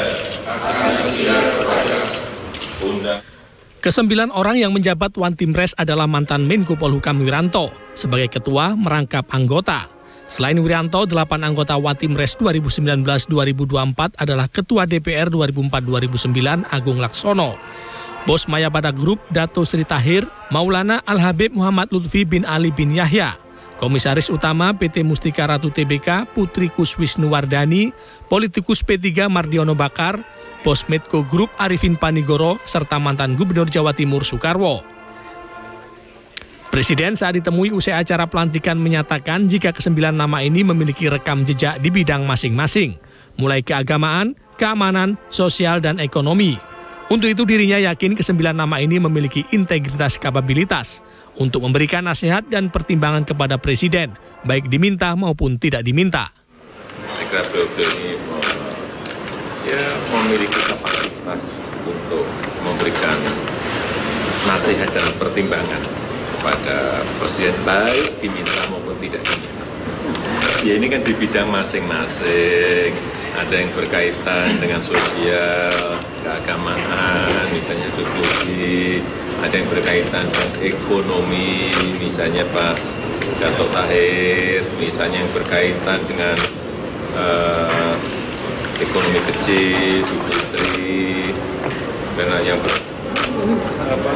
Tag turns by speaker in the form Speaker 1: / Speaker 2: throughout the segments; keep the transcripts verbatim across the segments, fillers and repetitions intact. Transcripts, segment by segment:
Speaker 1: akan setia kepada Undang.
Speaker 2: Kesembilan orang yang menjabat Wantimres adalah mantan Menko Polhukam Wiranto sebagai ketua merangkap anggota. Selain Wiranto, delapan anggota Wantimres dua ribu sembilan belas sampai dua ribu dua puluh empat adalah Ketua D P R dua ribu empat sampai dua ribu sembilan Agung Laksono, Bos Mayabada Group Dato Sri Tahir, Maulana Al-Habib Muhammad Lutfi bin Ali bin Yahya, Komisaris Utama P T Mustika Ratu T B K Putri Kuswisnuwardani, politikus P tiga Mardiono Bakar, Bos Medco Group Arifin Panigoro, serta mantan Gubernur Jawa Timur Soekarwo. Presiden saat ditemui usai acara pelantikan menyatakan jika kesembilan nama ini memiliki rekam jejak di bidang masing-masing, mulai keagamaan, keamanan, sosial, dan ekonomi. Untuk itu dirinya yakin kesembilan nama ini memiliki integritas kapabilitas untuk memberikan nasihat dan pertimbangan kepada Presiden, baik diminta maupun tidak diminta.
Speaker 3: Saya kira beliau ini ya memiliki kapasitas untuk memberikan nasihat dan pertimbangan kepada Presiden, baik diminta maupun tidak diminta. Ya ini kan di bidang masing-masing, ada yang berkaitan dengan sosial, keagamaan, misalnya teknologi, ada yang berkaitan dengan ekonomi, misalnya Pak Dato Tahir, misalnya yang berkaitan dengan uh, ekonomi kecil, Bu Fitri, dan yang ber, apa,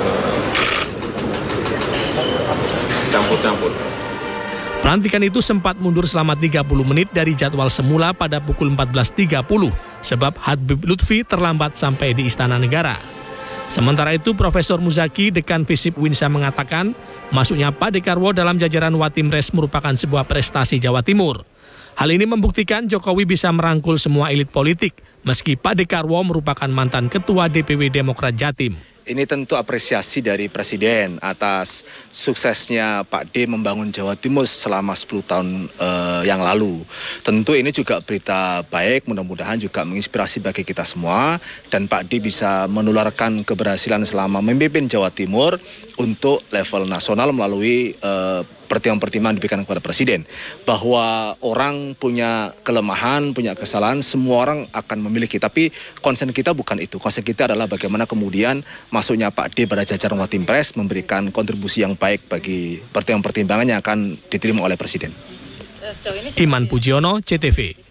Speaker 3: campur-campur.
Speaker 2: Pelantikan itu sempat mundur selama tiga puluh menit dari jadwal semula pada pukul empat belas tiga puluh, sebab Habib Lutfi terlambat sampai di Istana Negara. Sementara itu, Profesor Muzaki, Dekan Visip Winsa mengatakan, masuknya Pak Dekarwo dalam jajaran Wantimres merupakan sebuah prestasi Jawa Timur. Hal ini membuktikan Jokowi bisa merangkul semua elit politik, meski Pak Dekarwo merupakan mantan Ketua D P W Demokrat Jatim.
Speaker 4: Ini tentu apresiasi dari Presiden atas suksesnya Pak D membangun Jawa Timur selama sepuluh tahun uh, yang lalu. Tentu ini juga berita baik, mudah-mudahan juga menginspirasi bagi kita semua. Dan Pak D bisa menularkan keberhasilan selama memimpin Jawa Timur untuk level nasional melalui uh, pertimbangan-pertimbangan diberikan kepada Presiden. Bahwa orang punya kelemahan, punya kesalahan, semua orang akan memiliki. Tapi konsen kita bukan itu. Konsen kita adalah bagaimana kemudian masuknya Pak D pada jajaran Wantimres memberikan kontribusi yang baik bagi pertimbangan-pertimbangan yang akan diterima oleh Presiden.
Speaker 2: Iman Pujiono, C T V.